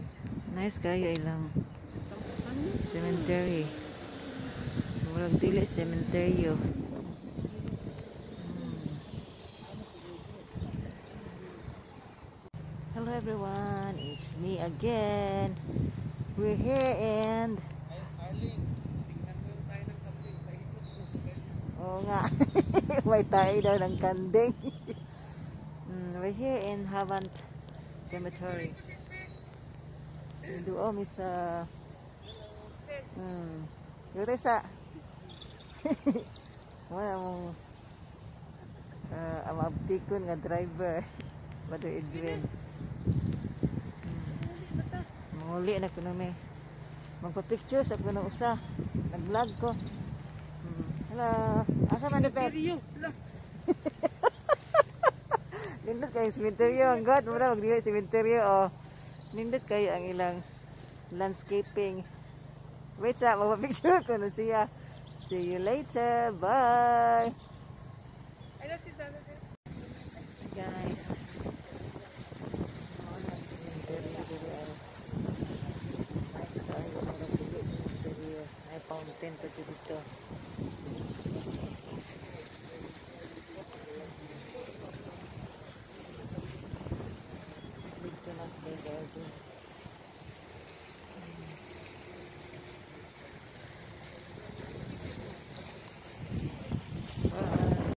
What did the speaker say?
Nice kayo ilang cemetery. Murag dili cementeryo. Hello everyone, it's me again. We're here and oo nga. May tayo daw ng kanding. We're here in Havant Cemetery. Doon mi sa yun sa wala mong amabtikon nga driver Brother Edwin. Manguli na ko na may magpa-picture sa ko na usa. Nag-vlog ko. Hello. Asa man dito? Nindot kayo cemeteryo. Ang God, muna mag-diwa cemeteryo. Oh. Nindot kayo ang ilang landscaping. Wait sa, magpa-picture ko na siya. See you later. Bye. Guys. Nice kayo. Magpapili cemeteryo. May fountain pa dito. Dito na sa garden.